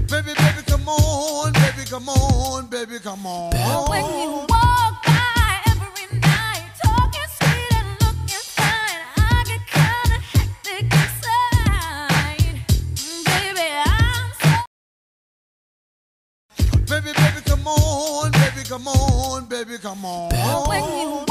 Baby, baby, come on, baby, come on, baby, come on. When you walk by every night, talking sweet and looking fine, I get kinda hectic inside. Baby, I'm so. Baby, baby, come on, baby, come on, baby, come on. When you